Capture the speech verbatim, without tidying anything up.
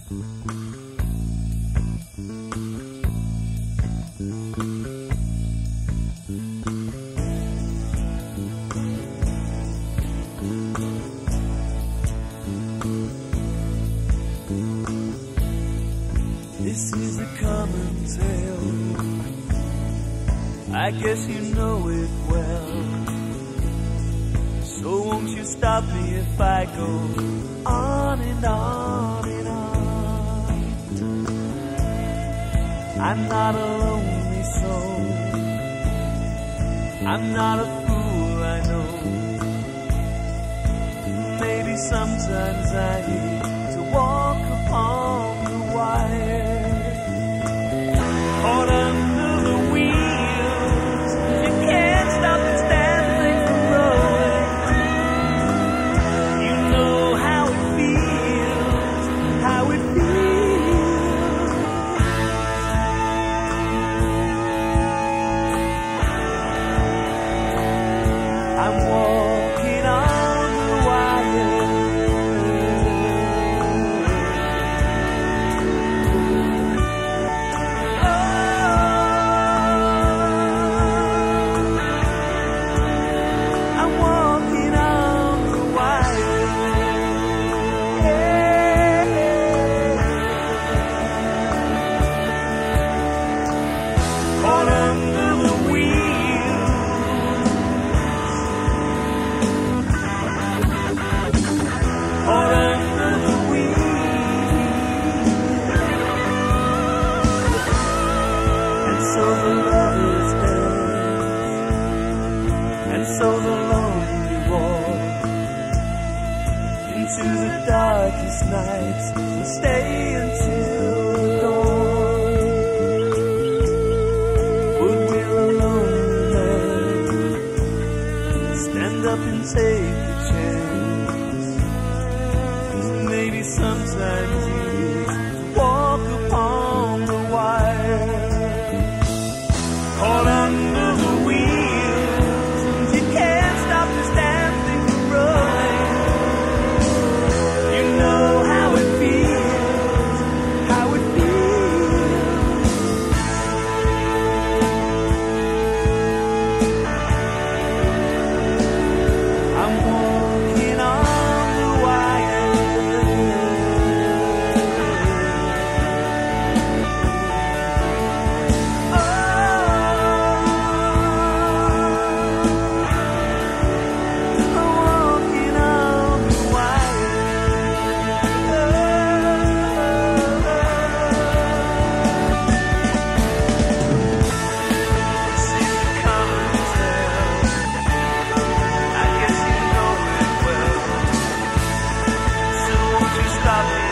This is a common tale, I guess you know it well. So won't you stop me if I go on and on and on. I'm not a lonely soul, I'm not a fool, I know. Maybe sometimes I need to walk upon the wire. Caught under the wheels, you can't stop this damn thing from rolling. You know how it feels, how it feels. I'm walking on the wire. So the lonely walk into the darkest nights and stay until dawn. But we're a lonely man, stand up and take a chance. Maybe sometimes you need to walk upon the wire. Caught under the stop.